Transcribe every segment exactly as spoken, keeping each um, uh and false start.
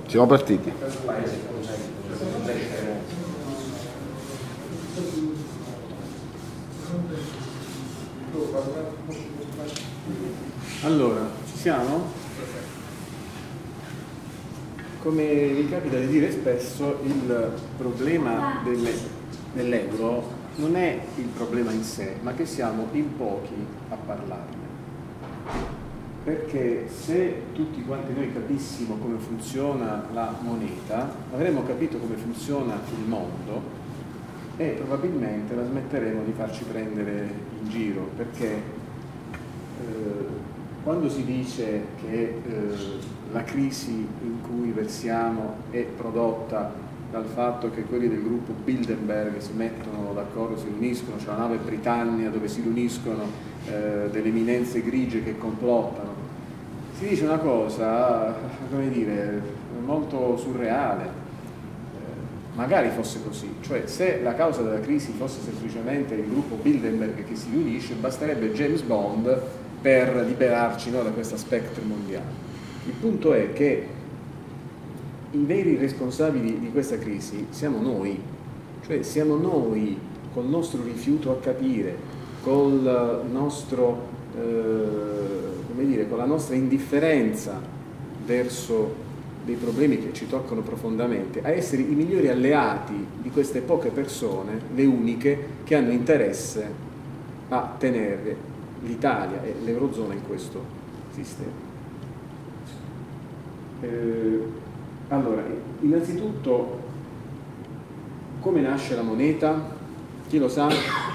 Siamo partiti. Allora, ci siamo? Come vi capita di dire spesso, il problema dell'euro non è il problema in sé, ma che siamo in pochi a parlarne. Perché se tutti quanti noi capissimo come funziona la moneta, avremmo capito come funziona il mondo e probabilmente la smetteremo di farci prendere in giro, perché eh, quando si dice che eh, la crisi in cui versiamo è prodotta dal fatto che quelli del gruppo Bilderberg si mettono d'accordo, si riuniscono, c'è la nave Britannia dove si riuniscono eh, delle eminenze grigie che complottano, si dice una cosa, come dire, molto surreale. Eh, magari fosse così, cioè se la causa della crisi fosse semplicemente il gruppo Bilderberg che si riunisce, basterebbe James Bond per liberarci, no, da questa spectre mondiale. Il punto è che i veri responsabili di questa crisi siamo noi, cioè siamo noi col nostro rifiuto a capire, col nostro, eh, come dire, con la nostra indifferenza verso dei problemi che ci toccano profondamente, a essere i migliori alleati di queste poche persone, le uniche che hanno interesse a tenere l'Italia e l'Eurozona in questo sistema. Eh, allora, innanzitutto, come nasce la moneta? Chi lo sa?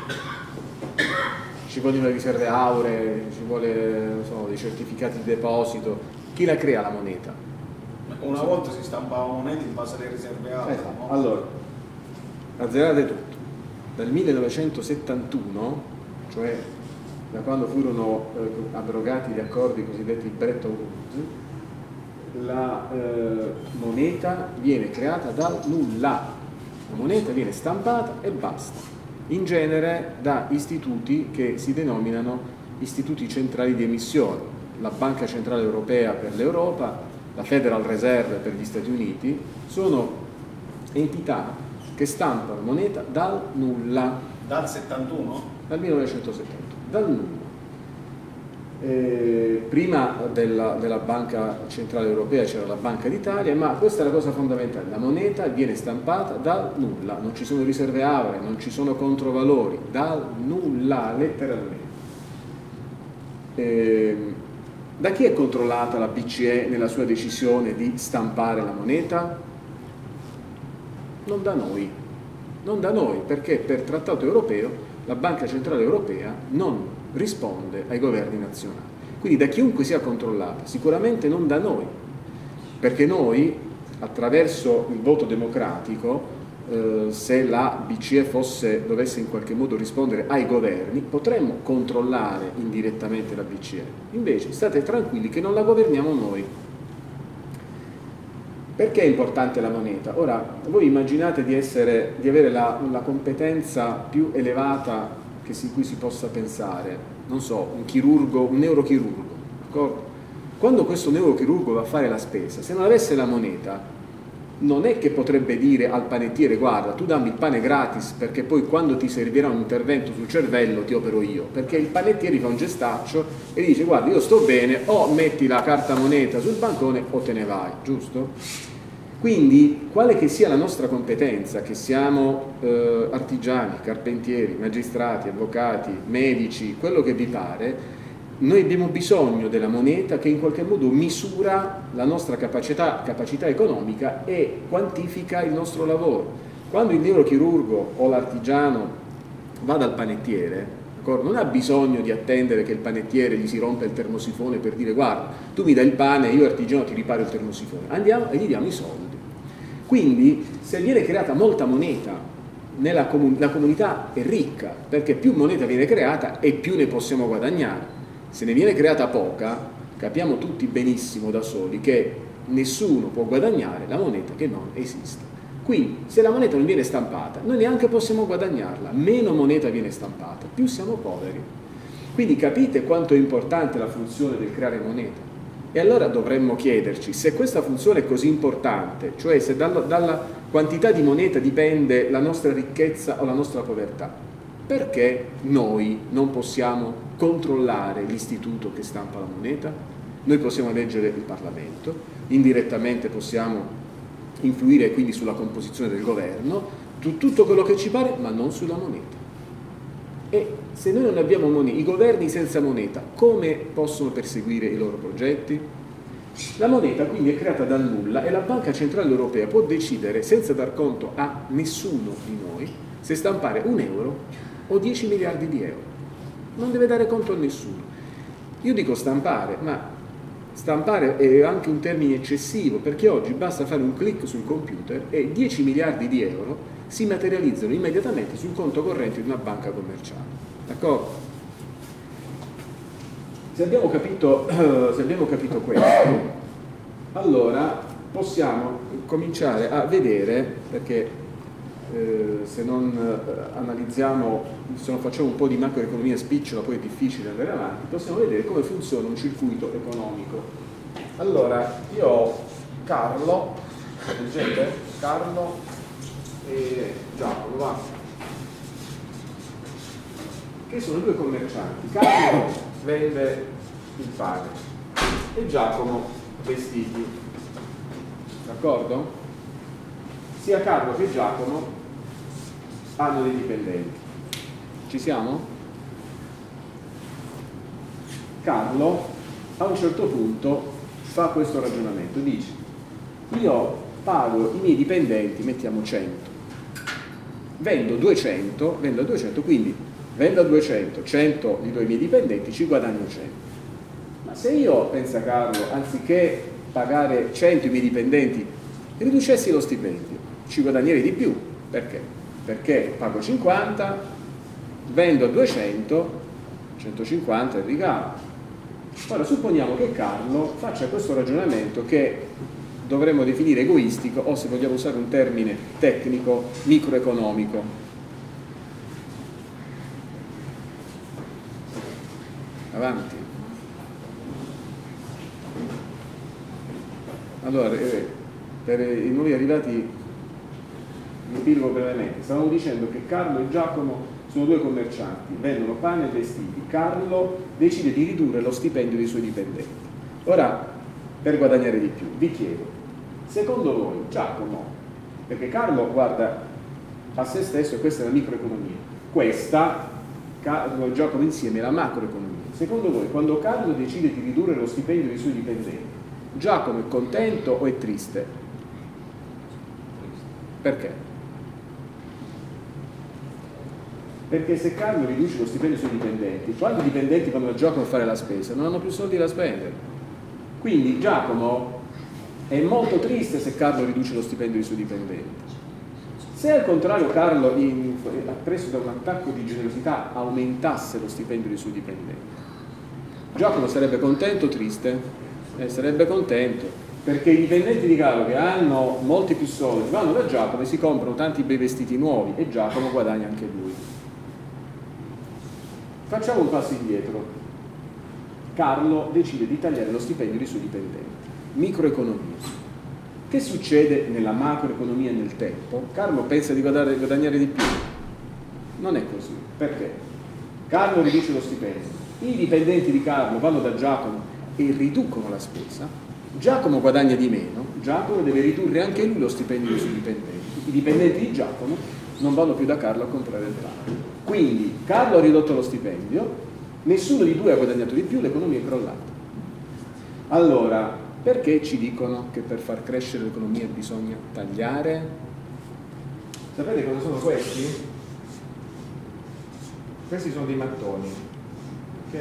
Ci vogliono le riserve auree, ci vuole, non so, dei certificati di deposito. Chi la crea la moneta? Una so. volta si stampava moneta in base alle riserve auree. Esatto. No? Allora, azzerate tutto. Dal millenovecentosettantuno, cioè da quando furono eh, abrogati gli accordi cosiddetti Bretton Woods, la eh, moneta viene creata dal nulla. La moneta viene stampata e basta, in genere da istituti che si denominano istituti centrali di emissione, la Banca Centrale Europea per l'Europa, la Federal Reserve per gli Stati Uniti. Sono entità che stampano moneta dal nulla. Dal settantuno? Dal millenovecentosettantuno, dal nulla. Eh, prima della, della Banca Centrale Europea c'era la Banca d'Italia, ma questa è la cosa fondamentale: la moneta viene stampata dal nulla, non ci sono riserve auree, non ci sono controvalori, dal nulla, letteralmente. Eh, da chi è controllata la B C E nella sua decisione di stampare la moneta? Non da noi, non da noi, perché per trattato europeo la Banca Centrale Europea non risponde ai governi nazionali. Quindi da chiunque sia controllata, sicuramente non da noi, perché noi, attraverso il voto democratico, eh, se la B C E fosse, dovesse in qualche modo rispondere ai governi, potremmo controllare indirettamente la B C E. Invece state tranquilli che non la governiamo noi. Perché è importante la moneta? Ora, voi immaginate di, essere, di avere la, la competenza più elevata che si, cui si possa pensare, non so, un chirurgo, un neurochirurgo, d'accordo? Quando questo neurochirurgo va a fare la spesa, se non avesse la moneta, non è che potrebbe dire al panettiere: guarda, tu dammi il pane gratis perché poi quando ti servirà un intervento sul cervello ti opero io, perché il panettiere fa un gestaccio e dice: guarda, io sto bene, o metti la carta moneta sul bancone o te ne vai, giusto? Quindi, quale che sia la nostra competenza, che siamo eh, artigiani, carpentieri, magistrati, avvocati, medici, quello che vi pare, noi abbiamo bisogno della moneta che in qualche modo misura la nostra capacità, capacità economica e quantifica il nostro lavoro. Quando il neurochirurgo o l'artigiano va dal panettiere, non ha bisogno di attendere che il panettiere gli si rompa il termosifone per dire: guarda, tu mi dai il pane, io artigiano ti riparo il termosifone. Andiamo e gli diamo i soldi. Quindi, se viene creata molta moneta, nella comun- la comunità è ricca, perché più moneta viene creata e più ne possiamo guadagnare. Se ne viene creata poca, capiamo tutti benissimo da soli che nessuno può guadagnare la moneta che non esiste. Quindi, se la moneta non viene stampata, noi neanche possiamo guadagnarla. Meno moneta viene stampata, più siamo poveri. Quindi capite quanto è importante la funzione del creare moneta. E allora dovremmo chiederci, se questa funzione è così importante, cioè se dalla, dalla quantità di moneta dipende la nostra ricchezza o la nostra povertà, perché noi non possiamo controllare l'istituto che stampa la moneta? Noi possiamo eleggere il Parlamento, indirettamente possiamo influire quindi sulla composizione del governo, tutto quello che ci pare, ma non sulla moneta. E se noi non abbiamo moneta, i governi senza moneta, come possono perseguire i loro progetti? La moneta quindi è creata dal nulla e la Banca Centrale Europea può decidere, senza dar conto a nessuno di noi, se stampare un euro o dieci miliardi di euro. Non deve dare conto a nessuno. Io dico stampare, ma stampare è anche un termine eccessivo, perché oggi basta fare un clic sul computer e dieci miliardi di euro si materializzano immediatamente sul conto corrente di una banca commerciale. D'accordo? Se abbiamo capito, se abbiamo capito questo, allora possiamo cominciare a vedere, perché eh, se non eh, analizziamo, se non facciamo un po' di macroeconomia spicciola, poi è difficile andare avanti, possiamo vedere come funziona un circuito economico. Allora, io ho Carlo, leggete? Carlo e Giacomo, va, che sono due commercianti. Carlo vende il pane e Giacomo vestiti, d'accordo? Sia Carlo che Giacomo hanno dei dipendenti. Ci siamo? Carlo a un certo punto fa questo ragionamento, dice: io pago i miei dipendenti, mettiamo cento, vendo duecento, vendo a duecento, quindi vendo a duecento, cento li do ai miei dipendenti, ci guadagno cento. Ma se io, pensa Carlo, anziché pagare cento ai miei dipendenti, riducessi lo stipendio, ci guadagnerei di più. Perché? Perché pago cinquanta, vendo a duecento, centocinquanta è il ricavo. Ora supponiamo che Carlo faccia questo ragionamento che dovremmo definire egoistico, o se vogliamo usare un termine tecnico, microeconomico. Avanti. Allora, eh, per i nuovi arrivati, vi spiego brevemente. Stavamo dicendo che Carlo e Giacomo sono due commercianti, vendono pane e vestiti. Carlo decide di ridurre lo stipendio dei suoi dipendenti. Ora, per guadagnare di più, vi chiedo, secondo voi Giacomo, perché Carlo guarda a se stesso e questa è la microeconomia, questa, Carlo e Giacomo insieme, è la macroeconomia. Secondo voi, quando Carlo decide di ridurre lo stipendio dei suoi dipendenti, Giacomo è contento o è triste? Perché? Perché se Carlo riduce lo stipendio dei suoi dipendenti, quando i dipendenti vanno da Giacomo a fare la spesa, non hanno più soldi da spendere. Quindi Giacomo è molto triste se Carlo riduce lo stipendio dei suoi dipendenti. Se al contrario Carlo, in, preso da un attacco di generosità, aumentasse lo stipendio dei suoi dipendenti, Giacomo sarebbe contento o triste? Eh, sarebbe contento, perché i dipendenti di Carlo che hanno molti più soldi vanno da Giacomo e si comprano tanti bei vestiti nuovi e Giacomo guadagna anche lui. Facciamo un passo indietro. Carlo decide di tagliare lo stipendio dei suoi dipendenti. Microeconomia. Che succede nella macroeconomia nel tempo? Carlo pensa di guadagnare di più. Non è così. Perché? Carlo riduce lo stipendio. I dipendenti di Carlo vanno da Giacomo e riducono la spesa. Giacomo guadagna di meno. Giacomo deve ridurre anche lui lo stipendio dei suoi dipendenti. I dipendenti di Giacomo non vanno più da Carlo a comprare il pane. Quindi Carlo ha ridotto lo stipendio, nessuno di due ha guadagnato di più, l'economia è crollata. Allora, perché ci dicono che per far crescere l'economia bisogna tagliare? Sapete cosa sono questi? Questi sono dei mattoni, ok?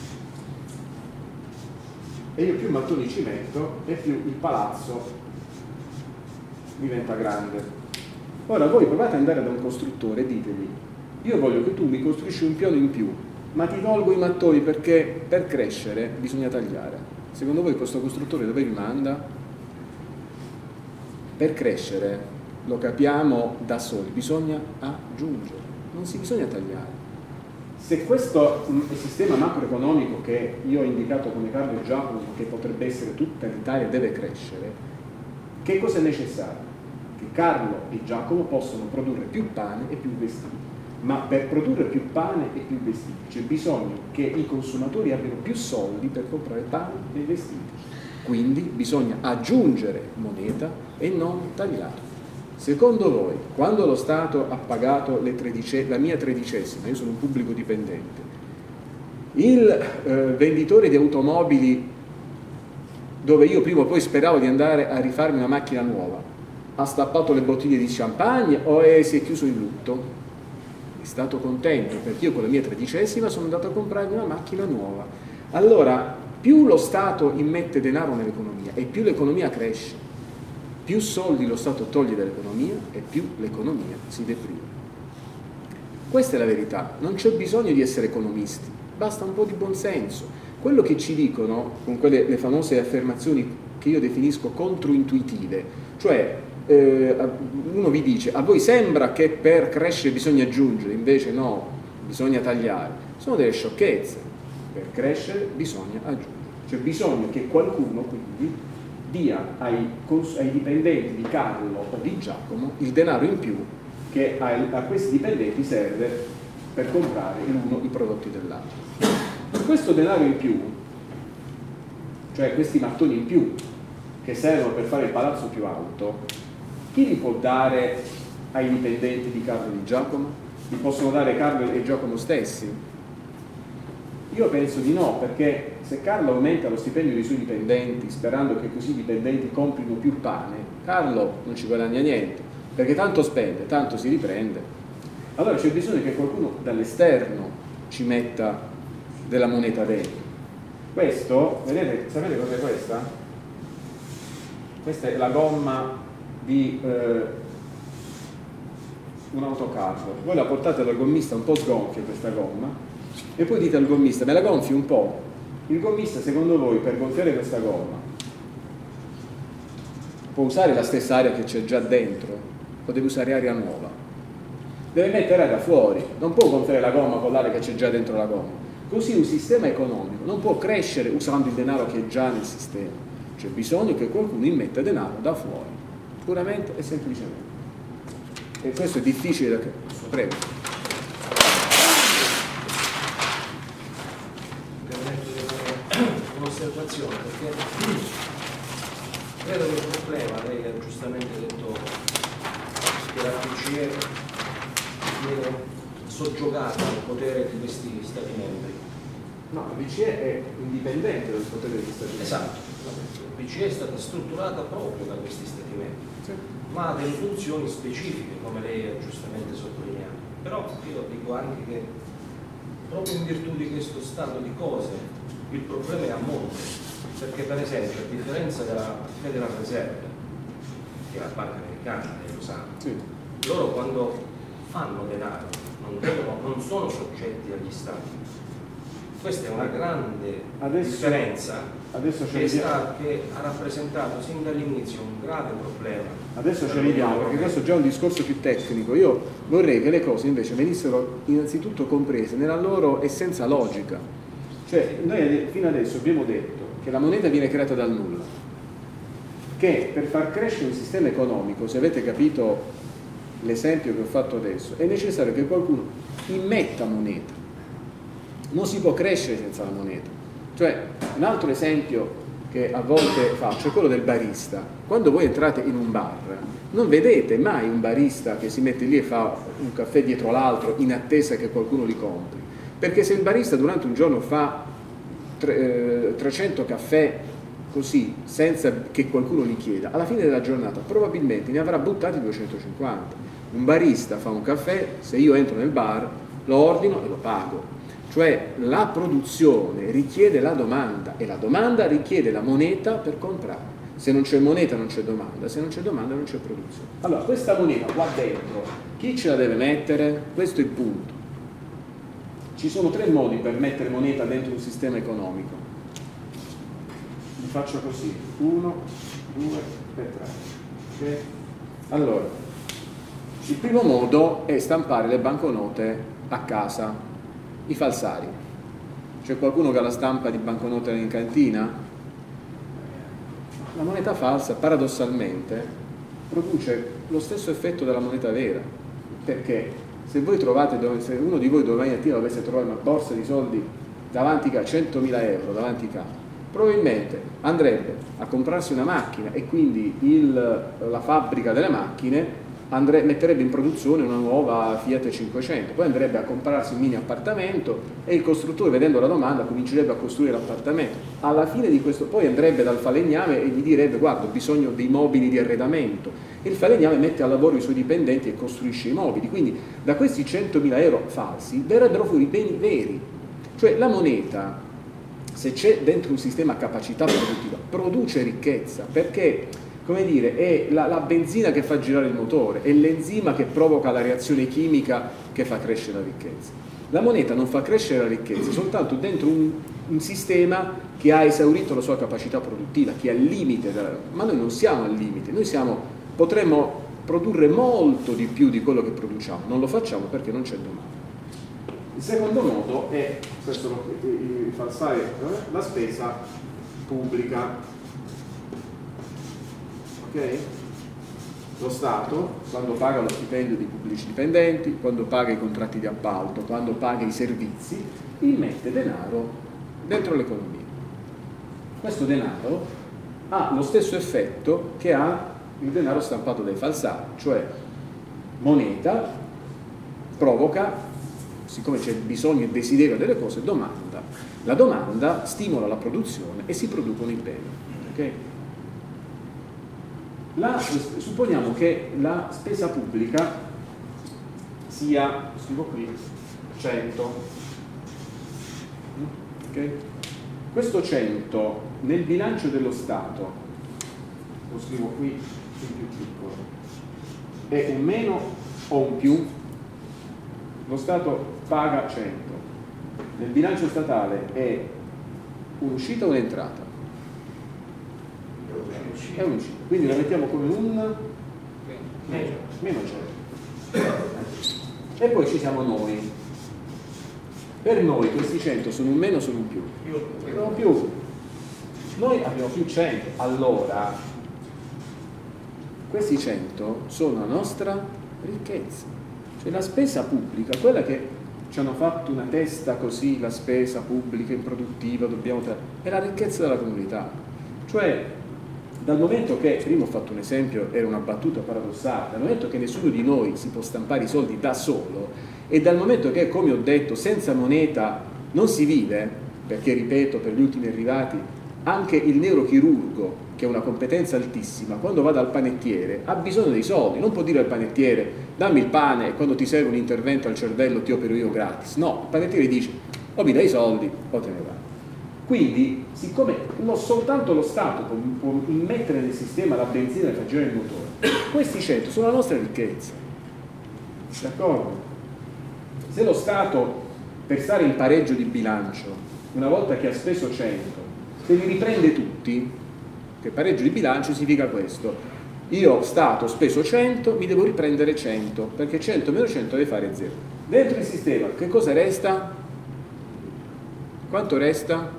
E io più mattoni ci metto e più il palazzo diventa grande. Ora voi provate ad andare da un costruttore e ditegli: io voglio che tu mi costruisci un piano in più, ma ti tolgo i mattoni perché per crescere bisogna tagliare. Secondo voi questo costruttore dove vi manda? Per crescere, lo capiamo da soli, bisogna aggiungere, non si bisogna tagliare. Se questo mh, sistema macroeconomico che io ho indicato come Carlo e Giacomo, che potrebbe essere tutta l'Italia, deve crescere, che cosa è necessario? Che Carlo e Giacomo possono produrre più pane e più vestiti. Ma per produrre più pane e più vestiti c'è bisogno che i consumatori abbiano più soldi per comprare pane e vestiti. Quindi bisogna aggiungere moneta e non tagliare. Secondo voi, quando lo Stato ha pagato le tredice, la mia tredicesima, io sono un pubblico dipendente, il eh, venditore di automobili, dove io prima o poi speravo di andare a rifarmi una macchina nuova, ha stappato le bottiglie di champagne o è, si è chiuso in lutto? È stato contento perché io con la mia tredicesima sono andato a comprarmi una macchina nuova. Allora, più lo Stato immette denaro nell'economia e più l'economia cresce, più soldi lo Stato toglie dall'economia e più l'economia si deprime. Questa è la verità, non c'è bisogno di essere economisti, basta un po' di buonsenso. Quello che ci dicono, con quelle le famose affermazioni che io definisco controintuitive, cioè eh, uno vi dice a voi sembra che per crescere bisogna aggiungere, invece no, bisogna tagliare, sono delle sciocchezze. Per crescere bisogna aggiungere, c'è bisogno che qualcuno quindi dia ai, ai dipendenti di Carlo o di Giacomo il denaro in più che a, a questi dipendenti serve per comprare l'uno i prodotti dell'altro. Per questo denaro in più, cioè questi mattoni in più che servono per fare il palazzo più alto, chi li può dare ai dipendenti di Carlo e di Giacomo? Li possono dare Carlo e Giacomo stessi? Io penso di no, perché se Carlo aumenta lo stipendio dei suoi dipendenti sperando che così i dipendenti comprino più pane, Carlo non ci guadagna niente, perché tanto spende, tanto si riprende. Allora c'è bisogno che qualcuno dall'esterno ci metta della moneta dentro. Questo, vedete, sapete cos'è questa? Questa è la gomma di eh, un autocarro. Voi la portate dal gommista un po' sgonfia questa gomma, e poi dite al gommista, me la gonfi un po'? Il gommista, secondo voi, per gonfiare questa gomma può usare la stessa aria che c'è già dentro o deve usare aria nuova? Deve mettere aria fuori, non può gonfiare la gomma con l'aria che c'è già dentro la gomma. Così un sistema economico non può crescere usando il denaro che è già nel sistema, c'è bisogno che qualcuno immetta denaro da fuori, puramente e semplicemente. E questo è difficile da capire. Prego. Un'osservazione, perché credo che il problema, lei ha giustamente detto che la B C E viene soggiogata al potere di questi Stati membri. No, la B C E è indipendente dal potere degli Stati membri. Esatto, la B C E è stata strutturata proprio da questi Stati membri, sì, ma ha delle funzioni specifiche, come lei ha giustamente sottolineato. Però io dico anche che proprio in virtù di questo stato di cose il problema è a monte, perché per esempio a differenza della Federal Reserve, che è la banca americana, lei lo sa, sì, loro quando fanno denaro non, devono, non sono soggetti agli stati. Questa è una grande adesso, differenza adesso che, sta, che ha rappresentato sin dall'inizio un grave problema. Adesso ci arriviamo, perché questo è già un discorso più tecnico. Io vorrei che le cose invece venissero innanzitutto comprese nella loro essenza logica. Cioè, noi fino adesso abbiamo detto che la moneta viene creata dal nulla, che per far crescere un sistema economico, se avete capito l'esempio che ho fatto adesso, è necessario che qualcuno immetta moneta. Non si può crescere senza la moneta. Cioè, un altro esempio che a volte faccio è quello del barista. Quando voi entrate in un bar, non vedete mai un barista che si mette lì e fa un caffè dietro l'altro in attesa che qualcuno li compri. Perché se il barista durante un giorno fa trecento caffè così, senza che qualcuno gli chieda, alla fine della giornata probabilmente ne avrà buttati duecentocinquanta. Un barista fa un caffè, se io entro nel bar, lo ordino e lo pago. Cioè la produzione richiede la domanda e la domanda richiede la moneta per comprare. Se non c'è moneta non c'è domanda, se non c'è domanda non c'è produzione. Allora questa moneta qua dentro, chi ce la deve mettere? Questo è il punto. Ci sono tre modi per mettere moneta dentro un sistema economico. Vi faccio così, uno, due e tre. Okay? Allora, il primo modo è stampare le banconote a casa. i falsari. C'è qualcuno che ha la stampa di banconote in cantina? La moneta falsa paradossalmente produce lo stesso effetto della moneta vera, perché se voi trovate, se uno di voi domani mattina dovesse trovare una borsa di soldi davanti a centomila euro davanti a casa, probabilmente andrebbe a comprarsi una macchina e quindi il, la fabbrica delle macchine Andre, metterebbe in produzione una nuova Fiat cinquecento, poi andrebbe a comprarsi un mini appartamento e il costruttore, vedendo la domanda, comincerebbe a costruire l'appartamento. Alla fine di questo poi andrebbe dal falegname e gli direbbe: guarda, ho bisogno dei mobili di arredamento, e il falegname mette a lavoro i suoi dipendenti e costruisce i mobili. Quindi da questi centomila euro falsi verrebbero fuori beni veri. Cioè la moneta, se c'è dentro un sistema a capacità produttiva, produce ricchezza, perché, come dire, è la, la benzina che fa girare il motore, è l'enzima che provoca la reazione chimica che fa crescere la ricchezza. La moneta non fa crescere la ricchezza soltanto dentro un, un sistema che ha esaurito la sua capacità produttiva, che è al limite, della, ma noi non siamo al limite, noi siamo, potremmo produrre molto di più di quello che produciamo, non lo facciamo perché non c'è domanda. Il secondo modo è, questo lo, il falsare, la spesa pubblica. Okay? Lo Stato, quando paga lo stipendio dei pubblici dipendenti, quando paga i contratti di appalto, quando paga i servizi, immette denaro dentro l'economia. Questo denaro ha lo stesso effetto che ha il denaro stampato dai falsari, cioè moneta provoca, siccome c'è bisogno e desiderio delle cose, domanda. La domanda stimola la produzione e si producono i beni. Okay? La, supponiamo che la spesa pubblica sia, scrivo qui, cento. Okay? Questo cento nel bilancio dello Stato, lo scrivo qui in più piccolo, è un meno o un più? Lo Stato paga cento. Nel bilancio statale è un'uscita o un'entrata? È un'uscita, quindi la mettiamo come un meno cento. E poi ci siamo noi. Per noi questi cento sono un meno o sono un più? Sono più. Noi abbiamo più cento, allora questi cento sono la nostra ricchezza. Cioè la spesa pubblica, quella che ci hanno fatto una testa così, la spesa pubblica improduttiva, dobbiamo è la ricchezza della comunità. Cioè dal momento che, prima ho fatto un esempio, era una battuta paradossale, dal momento che nessuno di noi si può stampare i soldi da solo, e dal momento che, come ho detto, senza moneta non si vive, perché, ripeto, per gli ultimi arrivati, anche il neurochirurgo, che è una competenza altissima, quando va dal panettiere ha bisogno dei soldi, non può dire al panettiere dammi il pane e quando ti serve un intervento al cervello ti opero io gratis. No, il panettiere dice o mi dai i soldi o te ne vai. Quindi, siccome non soltanto lo Stato può, può immettere nel sistema la benzina che fa girare il motore, questi cento sono la nostra ricchezza. D'accordo? Se lo Stato, per stare in pareggio di bilancio, una volta che ha speso cento, se li riprende tutti, che pareggio di bilancio significa questo: io Stato ho speso cento, mi devo riprendere cento, perché cento meno cento deve fare zero. Dentro il sistema che cosa resta? Quanto resta?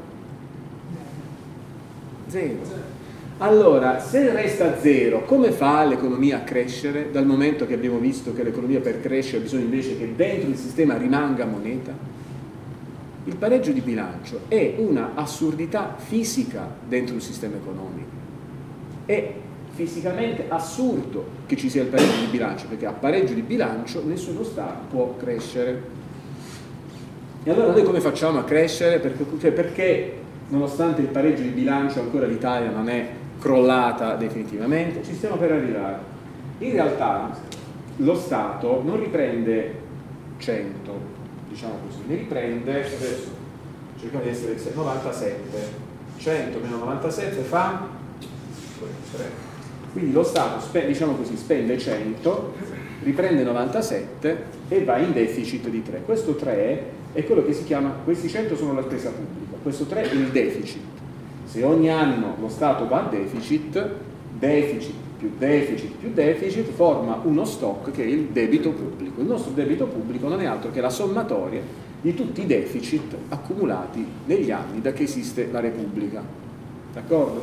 Zero. Allora, se resta zero, come fa l'economia a crescere, dal momento che abbiamo visto che l'economia per crescere ha bisogno invece che dentro il sistema rimanga moneta? Il pareggio di bilancio è una assurdità fisica dentro il sistema economico. È fisicamente assurdo che ci sia il pareggio di bilancio, perché a pareggio di bilancio nessuno Stato può crescere. E allora noi come facciamo a crescere? Perché, cioè perché nonostante il pareggio di bilancio ancora l'Italia non è crollata definitivamente? Ci stiamo per arrivare. In realtà lo Stato non riprende cento, diciamo così, ne riprende, adesso cerchiamo di essere novantasette, cento meno novantasette fa tre. Quindi lo Stato spende, diciamo così, spende cento, riprende novantasette e va in deficit di tre. Questo tre è quello che si chiama, questi cento sono la spesa pubblica, questo tre è il deficit. Se ogni anno lo Stato va a deficit, deficit più deficit più deficit forma uno stock che è il debito pubblico. Il nostro debito pubblico non è altro che la sommatoria di tutti i deficit accumulati negli anni da che esiste la Repubblica. D'accordo?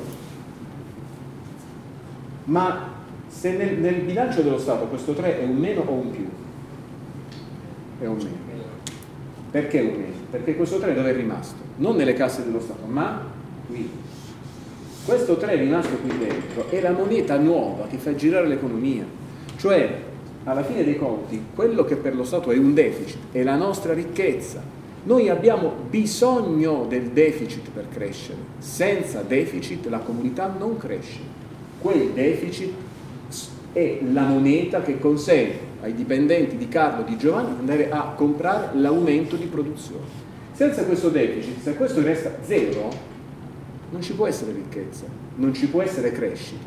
Ma se nel, nel bilancio dello Stato questo tre è un meno o un più? È un meno. Perché un meno? Perché questo tre dove è rimasto? Non nelle casse dello Stato, ma qui. Questo tre è rimasto qui dentro, è la moneta nuova che fa girare l'economia. Cioè, alla fine dei conti, quello che per lo Stato è un deficit è la nostra ricchezza. Noi abbiamo bisogno del deficit per crescere. Senza deficit la comunità non cresce. Quel deficit è la moneta che consente ai dipendenti di Carlo, di Giovanni, di andare a comprare l'aumento di produzione. Senza questo deficit, se questo resta zero, non ci può essere ricchezza, non ci può essere crescita.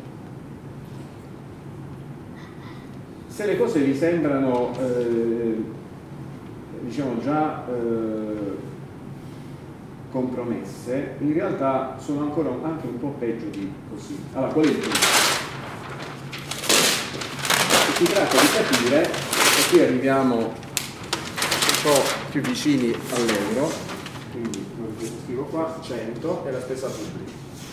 Se le cose vi sembrano eh, diciamo già eh, compromesse, in realtà sono ancora anche un po' peggio di così. Allora, qual è il punto? Si tratta di capire, e qui arriviamo un po' più vicini all'euro, quindi lo scrivo qua, cento è la spesa pubblica.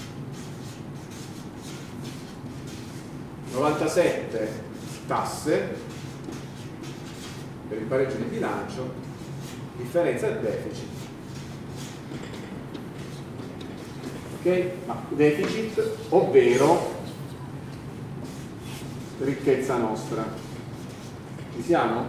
novantasette tasse per il pareggio di bilancio, differenza del deficit. Ok? Ma deficit, ovvero ricchezza nostra. Ci siamo?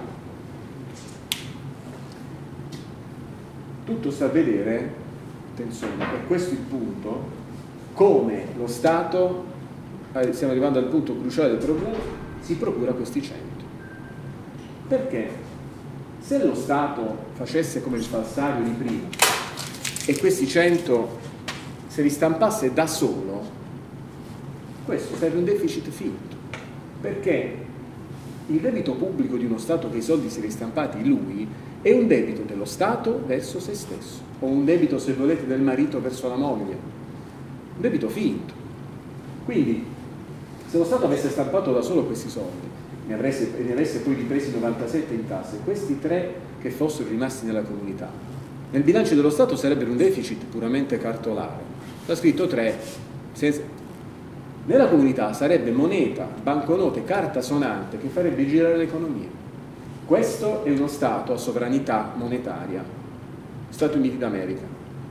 Tutto sta a vedere, attenzione, e questo è il punto, come lo Stato, eh, stiamo arrivando al punto cruciale del problema, si procura questi cento. Perché se lo Stato facesse come il falsario di prima e questi cento se li stampasse da solo, questo sarebbe un deficit finto. Perché il debito pubblico di uno Stato che i soldi si ristampati lui è un debito dello Stato verso se stesso, o un debito, se volete, del marito verso la moglie, un debito finto. Quindi se lo Stato avesse stampato da solo questi soldi ne avesse, ne avesse poi ripresi novantasette in tasse, questi tre che fossero rimasti nella comunità, nel bilancio dello Stato sarebbero un deficit puramente cartolare. Sta scritto tre, senza... nella comunità sarebbe moneta, banconote, carta sonante che farebbe girare l'economia. Questo è uno Stato a sovranità monetaria, Stati Uniti d'America.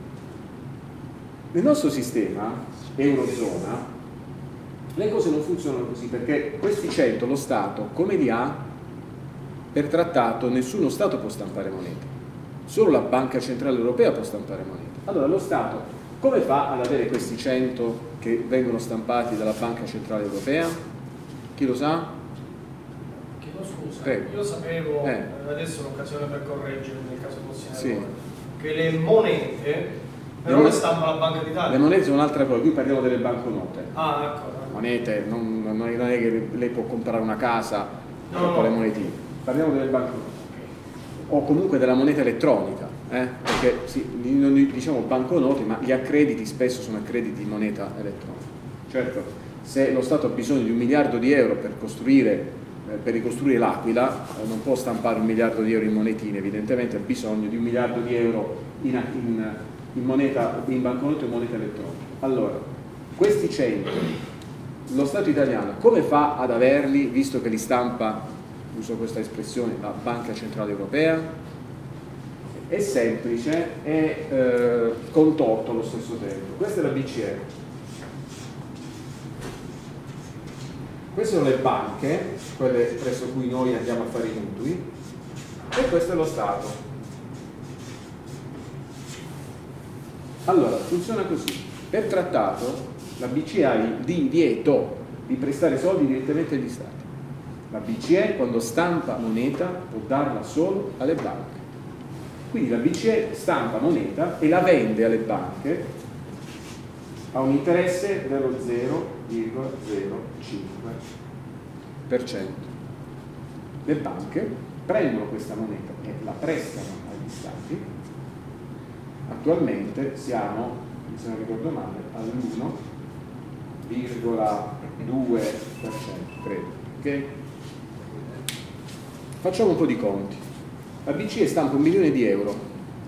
Nel nostro sistema, Eurozona, le cose non funzionano così, perché questi cento lo Stato, come li ha? Per trattato nessuno Stato può stampare moneta, solo la Banca Centrale Europea può stampare moneta. Allora lo Stato come fa ad avere questi cento che vengono stampati dalla Banca Centrale Europea? Chi lo sa? Chiedo scusa, Prego. io sapevo, eh. adesso è un'occasione per correggere nel caso fosse un sì. errore, che le monete però le, le stampa la Banca d'Italia. Le monete sono un'altra cosa, qui parliamo delle banconote. Ah, d'accordo. Monete, non, non è che lei può comprare una casa no, con no. le monetine, parliamo delle banconote. O comunque della moneta elettronica, eh? Perché sì, non diciamo banconote, ma gli accrediti spesso sono accrediti di moneta elettronica. Certo, se lo Stato ha bisogno di un miliardo di euro per costruire, eh, per ricostruire l'Aquila, eh, non può stampare un miliardo di euro in monetine, evidentemente ha bisogno di un miliardo di euro in, in, in moneta, in banconote e moneta elettronica. Allora, questi cento, lo Stato italiano come fa ad averli, visto che li stampa, uso questa espressione, la Banca Centrale Europea? È semplice e eh, contorto allo stesso tempo. Questa è la B C E, queste sono le banche, quelle presso cui noi andiamo a fare i mutui, e questo è lo Stato. Allora, funziona così: per trattato la B C E ha il divieto di prestare soldi direttamente agli Stati. La B C E quando stampa moneta può darla solo alle banche. Quindi la B C E stampa moneta e la vende alle banche a un interesse dello zero virgola zero cinque per cento. Le banche prendono questa moneta e la prestano agli Stati. Attualmente siamo, se non ricordo male, all'uno virgola due per cento, credo. Okay? Facciamo un po' di conti. La B C E stampa un milione di euro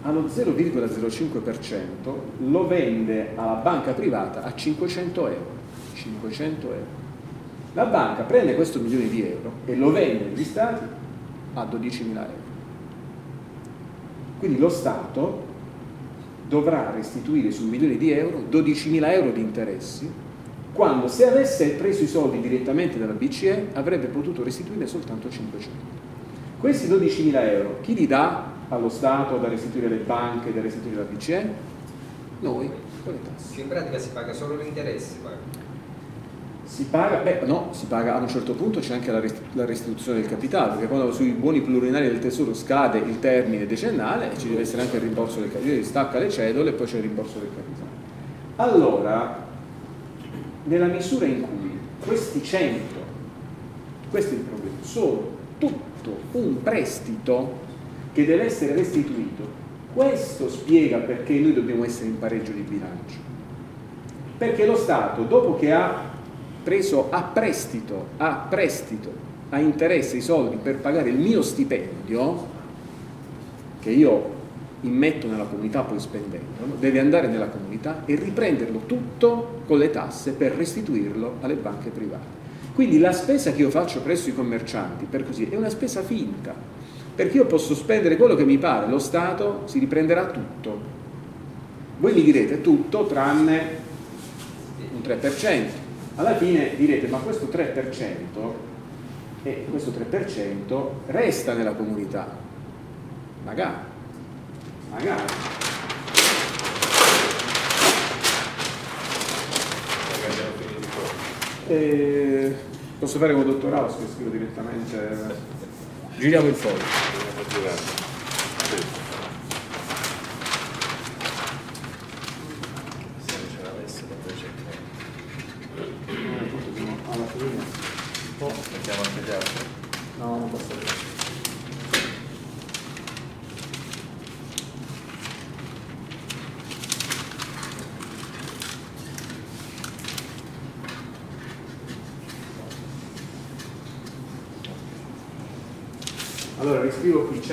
allo zero virgola zero cinque per cento lo vende alla banca privata a cinquecento euro. cinquecento euro. La banca prende questo milione di euro e lo vende agli stati a dodicimila euro. Quindi lo Stato dovrà restituire su un milione di euro dodicimila euro di interessi, quando se avesse preso i soldi direttamente dalla B C E avrebbe potuto restituire soltanto cinquecento. Questi dodicimila euro chi li dà allo Stato da restituire alle banche, da restituire alla B C E? Noi, con le tasse. In pratica si paga solo l'interesse poi. Si paga, beh no, si paga a un certo punto, c'è anche la restituzione del capitale, perché quando sui buoni pluriennali del Tesoro scade il termine decennale ci deve essere anche il rimborso del capitale, stacca le cedole e poi c'è il rimborso del capitale. Allora, nella misura in cui questi cento, questo è il problema, sono tutto un prestito che deve essere restituito, questo spiega perché noi dobbiamo essere in pareggio di bilancio. Perché lo Stato, dopo che ha preso a prestito, a prestito, a interesse i soldi per pagare il mio stipendio, che io immetto nella comunità poi spendendolo, deve andare nella comunità e riprenderlo tutto con le tasse per restituirlo alle banche private. Quindi la spesa che io faccio presso i commercianti, per così, è una spesa finta, perché io posso spendere quello che mi pare, lo Stato si riprenderà tutto. Voi mi direte tutto tranne un tre per cento. Alla fine direte, ma questo tre per cento, eh, questo tre per cento resta nella comunità. Magari, magari. Eh, posso fare come dottor House che scrivo direttamente? Giriamo il foglio. Alla fine. Oh. Mettiamo anche gli altri? No, non posso vedere. Allora riscrivo qui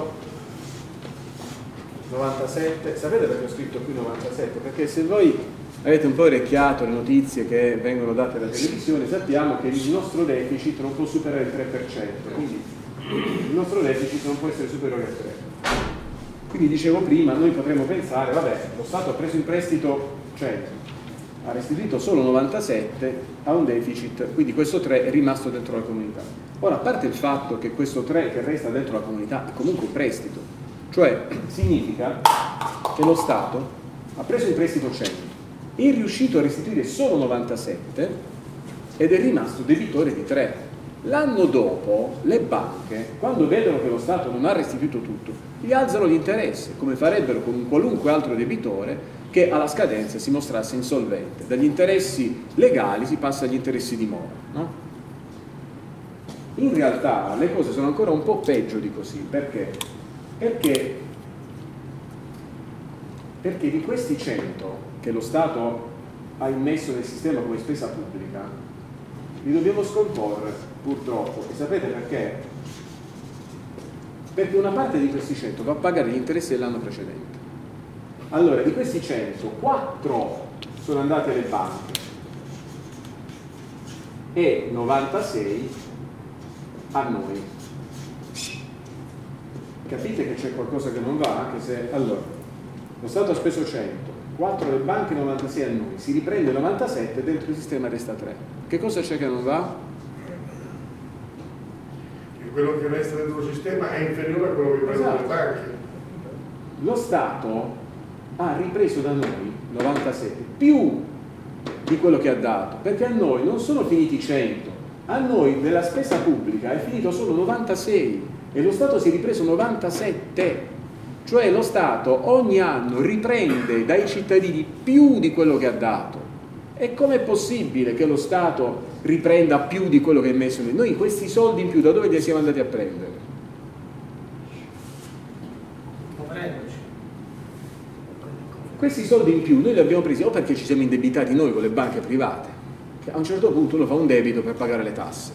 centonovantasette, sapete perché ho scritto qui novantasette? Perché se voi avete un po' orecchiato le notizie che vengono date dalla televisione, sappiamo che il nostro deficit non può superare il tre per cento, quindi il nostro deficit non può essere superiore al tre. Quindi dicevo prima, noi potremmo pensare, vabbè, lo Stato ha preso in prestito cento, ha restituito solo novantasette, ha un deficit, quindi questo tre è rimasto dentro la comunità. Ora, a parte il fatto che questo tre che resta dentro la comunità è comunque un prestito, cioè significa che lo Stato ha preso in prestito cento, è riuscito a restituire solo novantasette ed è rimasto debitore di tre. L'anno dopo le banche, quando vedono che lo Stato non ha restituito tutto, gli alzano gli interessi, come farebbero con un qualunque altro debitore che alla scadenza si mostrasse insolvente. Dagli interessi legali si passa agli interessi di mora, no? In realtà le cose sono ancora un po' peggio di così, perché? Perché, perché di questi cento che lo Stato ha immesso nel sistema come spesa pubblica, li dobbiamo scomporre, purtroppo. E sapete perché? Perché una parte di questi cento va a pagare gli interessi dell'anno precedente. Allora, di questi cento, quattro sono andati alle banche e novantasei a noi. Capite che c'è qualcosa che non va? Anche se, allora, lo Stato ha speso cento, quattro alle banche, novantasei a noi, si riprende novantasette, dentro il sistema resta tre. Che cosa c'è che non va? Quello che resta dentro il sistema è inferiore a quello che prendono Esatto. le banche. Lo Stato ha ripreso da noi novantasette, più di quello che ha dato, perché a noi non sono finiti cento, a noi della spesa pubblica è finito solo novantasei e lo Stato si è ripreso novantasette, cioè lo Stato ogni anno riprende dai cittadini più di quello che ha dato. E com'è possibile che lo Stato riprenda più di quello che è messo? Noi questi soldi in più da dove li siamo andati a prendere? Questi soldi in più noi li abbiamo presi o perché ci siamo indebitati noi con le banche private, che a un certo punto uno fa un debito per pagare le tasse.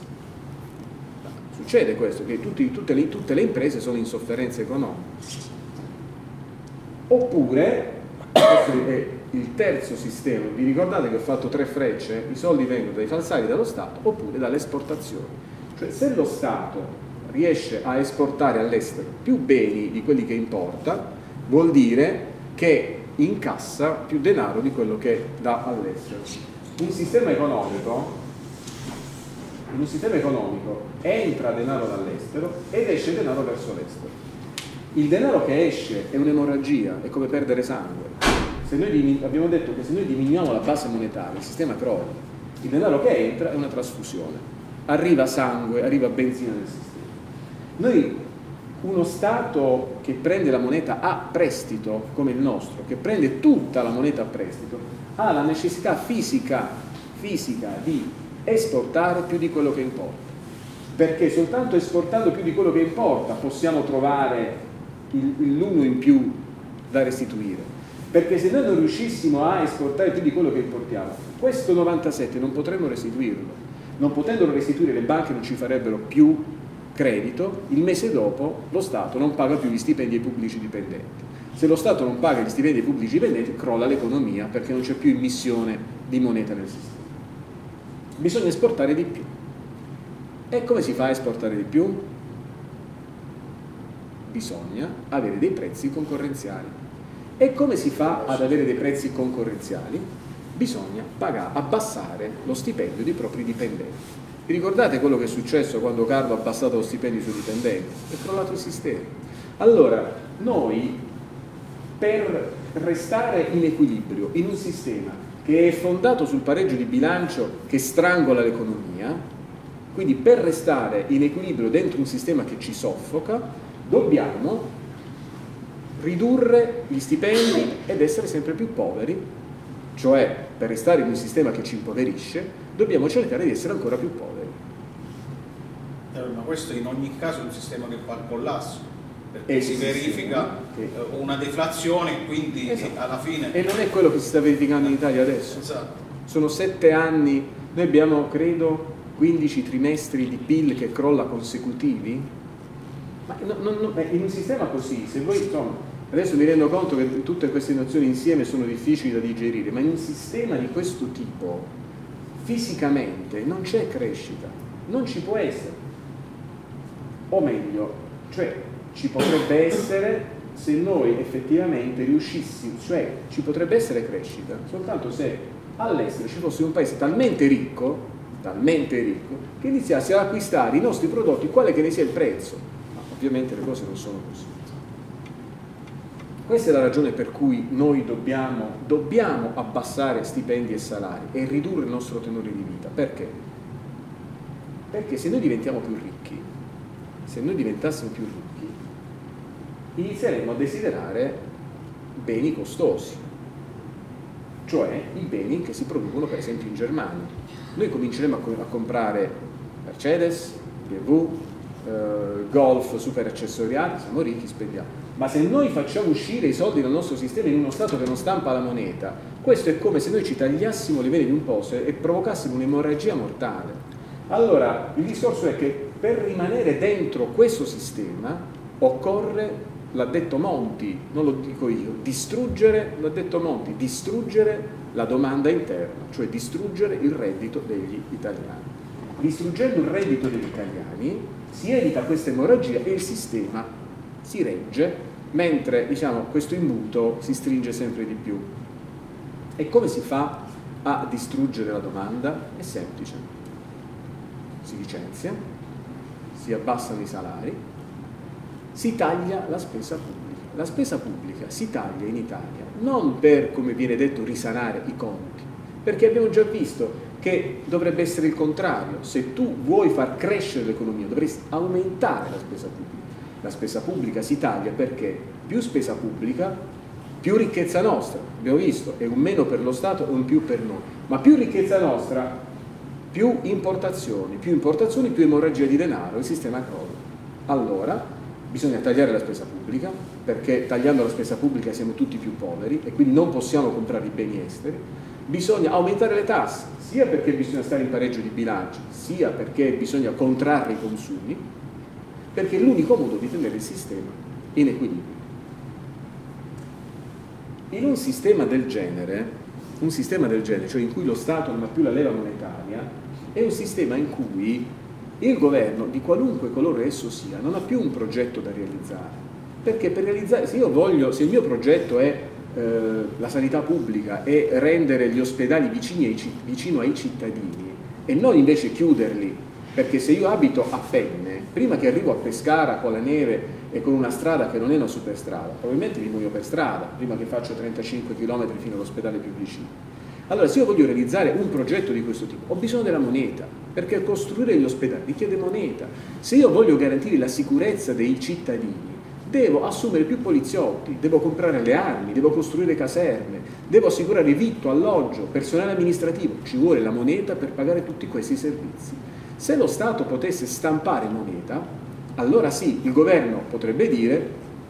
Succede questo, che tutti, tutte, le, tutte le imprese sono in sofferenza economica. Oppure, questo è il terzo sistema, vi ricordate che ho fatto tre frecce? I soldi vengono dai falsari dallo Stato oppure dalle esportazioni. Cioè se lo Stato riesce a esportare all'estero più beni di quelli che importa, vuol dire che incassa più denaro di quello che dà all'estero. Un sistema economico, in un sistema economico entra denaro dall'estero ed esce denaro verso l'estero. Il denaro che esce è un'emorragia, è come perdere sangue. Se noi abbiamo detto che se noi diminuiamo la base monetaria, il sistema crolla. Il denaro che entra è una trasfusione. Arriva sangue, arriva benzina nel sistema. Noi, uno Stato che prende la moneta a prestito, come il nostro, che prende tutta la moneta a prestito, ha la necessità fisica, fisica di esportare più di quello che importa. Perché soltanto esportando più di quello che importa possiamo trovare l'uno in più da restituire, perché se noi non riuscissimo a esportare più di quello che importiamo, questo novantasette non potremmo restituirlo. Non potendolo restituire, le banche non ci farebbero più credito, il mese dopo lo Stato non paga più gli stipendi ai pubblici dipendenti. Se lo Stato non paga gli stipendi ai pubblici dipendenti, crolla l'economia perché non c'è più immissione di moneta nel sistema. Bisogna esportare di più. E come si fa a esportare di più? Bisogna avere dei prezzi concorrenziali. E come si fa ad avere dei prezzi concorrenziali? Bisogna pagare, abbassare lo stipendio dei propri dipendenti. Vi ricordate quello che è successo quando Carlo ha abbassato lo stipendio sui dipendenti? È crollato il sistema. Allora, noi, per restare in equilibrio in un sistema che è fondato sul pareggio di bilancio che strangola l'economia, quindi per restare in equilibrio dentro un sistema che ci soffoca, dobbiamo ridurre gli stipendi ed essere sempre più poveri, cioè per restare in un sistema che ci impoverisce dobbiamo cercare di essere ancora più poveri. Eh, ma questo in ogni caso è un sistema che va al collasso, perché E si verifica che... una deflazione e quindi esatto. alla fine... E non è quello che si sta verificando in Italia adesso. Esatto. Sono sette anni, noi abbiamo credo quindici trimestri di P I L che crolla consecutivi. Ma no, no, no, in un sistema così, se voi, insomma, adesso mi rendo conto che tutte queste nozioni insieme sono difficili da digerire, ma in un sistema di questo tipo, fisicamente, non c'è crescita, non ci può essere. O meglio, cioè, ci potrebbe essere se noi effettivamente riuscissimo, cioè, ci potrebbe essere crescita, soltanto se all'estero ci fosse un paese talmente ricco, talmente ricco, che iniziasse ad acquistare i nostri prodotti, quale che ne sia il prezzo. Ovviamente le cose non sono così. Questa è la ragione per cui noi dobbiamo, dobbiamo abbassare stipendi e salari e ridurre il nostro tenore di vita. Perché? Perché se noi diventiamo più ricchi, se noi diventassimo più ricchi, inizieremo a desiderare beni costosi, cioè i beni che si producono per esempio in Germania. Noi cominceremo a, co a comprare Mercedes, B M W, Uh, golf super accessoriati, siamo ricchi, spendiamo. Ma se noi facciamo uscire i soldi dal nostro sistema in uno Stato che non stampa la moneta, questo è come se noi ci tagliassimo le vene di un posto e provocassimo un'emorragia mortale. Allora, il discorso è che per rimanere dentro questo sistema occorre, l'ha detto Monti, non lo dico io, distruggere, l'ha detto Monti, distruggere la domanda interna, cioè distruggere il reddito degli italiani. Distruggendo il reddito degli italiani si evita questa emorragia e il sistema si regge, mentre diciamo, questo imbuto si stringe sempre di più. E come si fa a distruggere la domanda? È semplice. Si licenzia, si abbassano i salari, si taglia la spesa pubblica. La spesa pubblica si taglia in Italia non per, come viene detto, risanare i conti, perché abbiamo già visto che dovrebbe essere il contrario. Se tu vuoi far crescere l'economia dovresti aumentare la spesa pubblica. La spesa pubblica si taglia perché più spesa pubblica, più ricchezza nostra, abbiamo visto, è un meno per lo Stato e un più per noi, ma più ricchezza nostra, più importazioni, più importazioni, più emorragia di denaro, il sistema crolla. Allora bisogna tagliare la spesa pubblica, perché tagliando la spesa pubblica siamo tutti più poveri e quindi non possiamo comprare i beni esteri. Bisogna aumentare le tasse, sia perché bisogna stare in pareggio di bilancio, sia perché bisogna contrarre i consumi, perché è l'unico modo di tenere il sistema in equilibrio. In un sistema del genere, un sistema del genere, cioè in cui lo Stato non ha più la leva monetaria, è un sistema in cui il governo, di qualunque colore esso sia, non ha più un progetto da realizzare. Perché per realizzare, se io voglio, se il mio progetto è eh, la sanità pubblica e rendere gli ospedali vicini ai, vicino ai cittadini e non invece chiuderli, perché se io abito a Penne, prima che arrivo a Pescara con la neve e con una strada che non è una superstrada, probabilmente mi muoio per strada, prima che faccio trentacinque chilometri fino all'ospedale più vicino. Allora, se io voglio realizzare un progetto di questo tipo, ho bisogno della moneta, perché costruire gli ospedali richiede moneta. Se io voglio garantire la sicurezza dei cittadini, devo assumere più poliziotti, devo comprare le armi, devo costruire caserme, devo assicurare vitto, alloggio, personale amministrativo. Ci vuole la moneta per pagare tutti questi servizi. Se lo Stato potesse stampare moneta, allora sì, il governo potrebbe dire: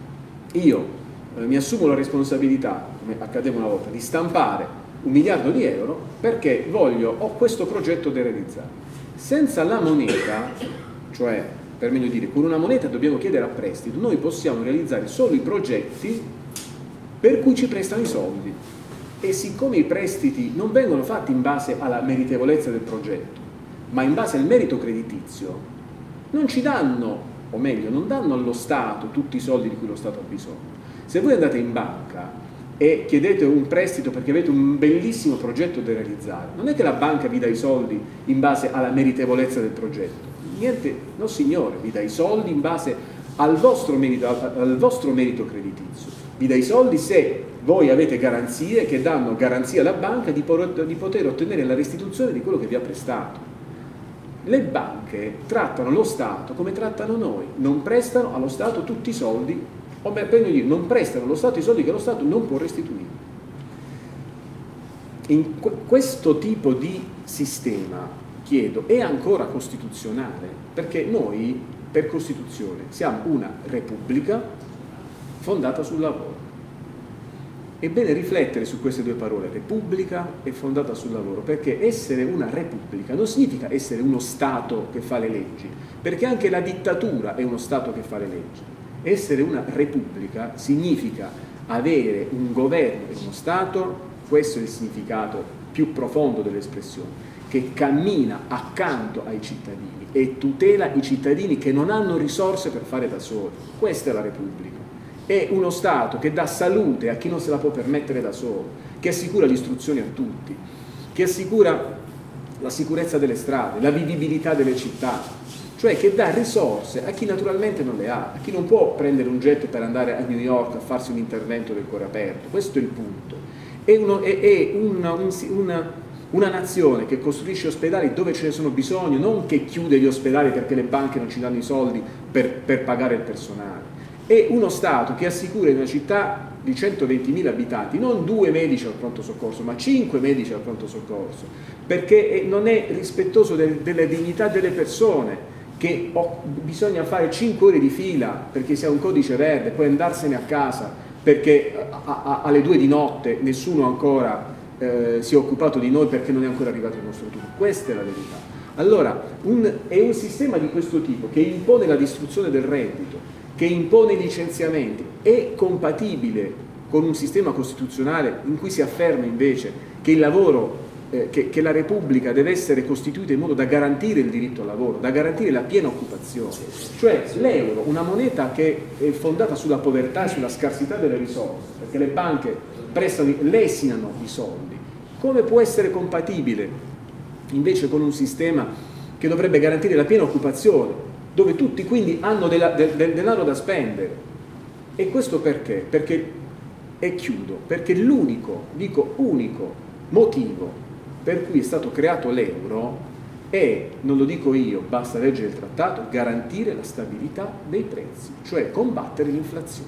io eh, mi assumo la responsabilità, come accadeva una volta, di stampare un miliardo di euro perché voglio, ho questo progetto da realizzare. Senza la moneta, cioè per meglio dire, con una moneta dobbiamo chiedere a prestito, noi possiamo realizzare solo i progetti per cui ci prestano i soldi. E siccome i prestiti non vengono fatti in base alla meritevolezza del progetto, ma in base al merito creditizio, non ci danno, o meglio, non danno allo Stato tutti i soldi di cui lo Stato ha bisogno. Se voi andate in banca e chiedete un prestito perché avete un bellissimo progetto da realizzare, non è che la banca vi dà i soldi in base alla meritevolezza del progetto, niente, no signore, vi dà i soldi in base al vostro merito, al vostro merito creditizio, vi dà i soldi se voi avete garanzie che danno garanzia alla banca di poter ottenere la restituzione di quello che vi ha prestato. Le banche trattano lo Stato come trattano noi, non prestano allo Stato tutti i soldi, o per meglio dire, non prestano allo Stato i soldi che lo Stato non può restituire. In questo tipo di sistema, chiedo, è ancora costituzionale? Perché noi, per Costituzione, siamo una repubblica fondata sul lavoro. È bene riflettere su queste due parole, repubblica e fondata sul lavoro, perché essere una repubblica non significa essere uno Stato che fa le leggi, perché anche la dittatura è uno Stato che fa le leggi. Essere una repubblica significa avere un governo e uno Stato, questo è il significato più profondo dell'espressione, che cammina accanto ai cittadini e tutela i cittadini che non hanno risorse per fare da soli. Questa è la repubblica. È uno Stato che dà salute a chi non se la può permettere da solo, che assicura l'istruzione a tutti, che assicura la sicurezza delle strade, la vivibilità delle città, cioè che dà risorse a chi naturalmente non le ha, a chi non può prendere un jet per andare a New York a farsi un intervento del cuore aperto. Questo è il punto. È, uno, è, è una, un, una, una nazione che costruisce ospedali dove ce ne sono bisogno, non che chiude gli ospedali perché le banche non ci danno i soldi per, per pagare il personale. È uno Stato che assicura in una città di centoventimila abitanti non due medici al pronto soccorso, ma cinque medici al pronto soccorso, perché non è rispettoso del, della dignità delle persone, che ho, bisogna fare cinque ore di fila perché si ha un codice verde, poi andarsene a casa perché a, a, alle due di notte nessuno ancora eh, si è occupato di noi perché non è ancora arrivato il nostro turno. Questa è la verità. Allora, un, è un sistema di questo tipo che impone la distruzione del reddito, che impone i licenziamenti, è compatibile con un sistema costituzionale in cui si afferma invece che il lavoro Eh, che, che la Repubblica deve essere costituita in modo da garantire il diritto al lavoro, da garantire la piena occupazione. Cioè l'euro, una moneta che è fondata sulla povertà e sulla scarsità delle risorse, perché le banche prestano, lesinano i soldi, come può essere compatibile invece con un sistema che dovrebbe garantire la piena occupazione, dove tutti quindi hanno della, del, del denaro da spendere? E questo perché? Perché, e chiudo, perché l'unico, dico unico, motivo per cui è stato creato l'euro è, non lo dico io, basta leggere il trattato, garantire la stabilità dei prezzi, cioè combattere l'inflazione.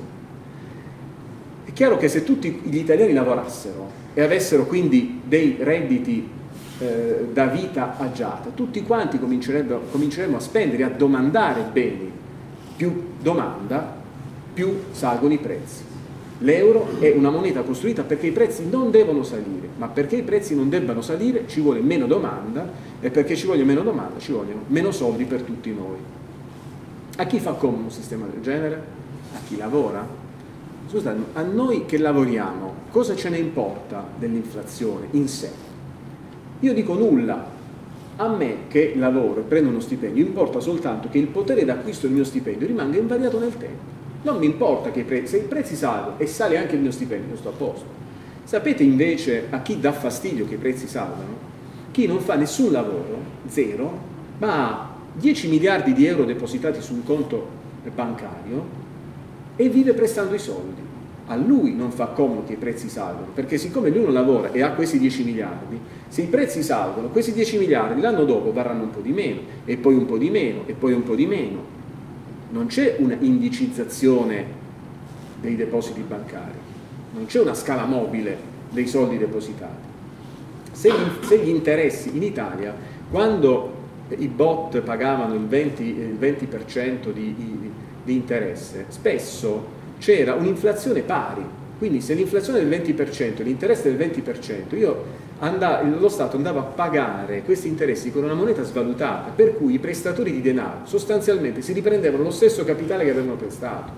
È chiaro che se tutti gli italiani lavorassero e avessero quindi dei redditi eh, da vita agiata, tutti quanti cominceremmo a spendere, a domandare beni. Più domanda, più salgono i prezzi. L'euro è una moneta costruita perché i prezzi non devono salire, ma perché i prezzi non debbano salire ci vuole meno domanda, e perché ci vogliono meno domanda ci vogliono meno soldi per tutti noi. A chi fa comodo un sistema del genere? A chi lavora? scusate, a noi che lavoriamo, cosa ce ne importa dell'inflazione in sé? Io dico nulla. A me che lavoro e prendo uno stipendio importa soltanto che il potere d'acquisto del mio stipendio rimanga invariato nel tempo. Non mi importa che i prezzi, se i prezzi salgono e sale anche il mio stipendio, io sto a posto. Sapete invece a chi dà fastidio che i prezzi salgano? Chi non fa nessun lavoro, zero, ma ha dieci miliardi di euro depositati su un conto bancario e vive prestando i soldi. A lui non fa comodo che i prezzi salgono, perché siccome lui non lavora e ha questi dieci miliardi, se i prezzi salgono, questi dieci miliardi l'anno dopo varranno un po' di meno, e poi un po' di meno, e poi un po' di meno. Non c'è una indicizzazione dei depositi bancari, non c'è una scala mobile dei soldi depositati. Se gli, se gli interessi in Italia, quando i bot pagavano il venti, il venti per cento di, di, di interesse, spesso c'era un'inflazione pari, quindi se l'inflazione è del venti per cento e l'interesse è del venti per cento, io andavo, lo Stato andava a pagare questi interessi con una moneta svalutata, per cui i prestatori di denaro sostanzialmente si riprendevano lo stesso capitale che avevano prestato.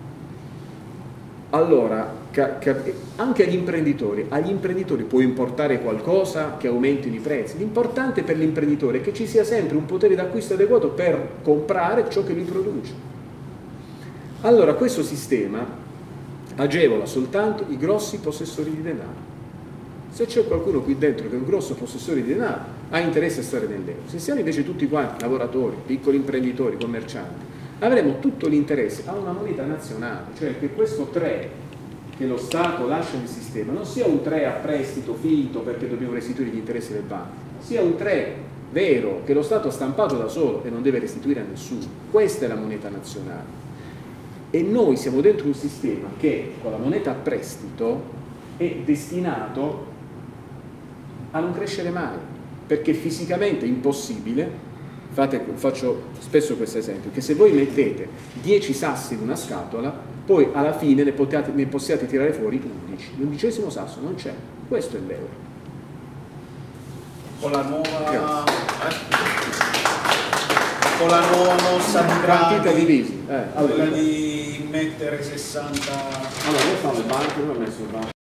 Allora, anche agli imprenditori, agli imprenditori può importare qualcosa che aumentino i prezzi. L'importante per l'imprenditore è che ci sia sempre un potere d'acquisto adeguato per comprare ciò che lui produce. Allora questo sistema agevola soltanto i grossi possessori di denaro. Se c'è qualcuno qui dentro che è un grosso possessore di denaro, ha interesse a stare nell'euro. Se siamo invece tutti quanti lavoratori, piccoli imprenditori, commercianti, avremo tutto l'interesse a una moneta nazionale, cioè che questo tre che lo Stato lascia nel sistema non sia un tre a prestito finto perché dobbiamo restituire gli interessi del banco, sia un tre vero che lo Stato ha stampato da solo e non deve restituire a nessuno. Questa è la moneta nazionale. E noi siamo dentro un sistema che con la moneta a prestito è destinato a non crescere mai, perché fisicamente è impossibile. Fate, faccio spesso questo esempio, che se voi mettete dieci sassi in una scatola, poi alla fine ne, potete, ne possiate tirare fuori undici. L'undicesimo sasso non c'è. Questo è l'euro. Con la nuova... con la nuova mossa di Partita divisi. Eh, quella di mettere sessanta... Allora, io fanno il banco, io ho messo il banco.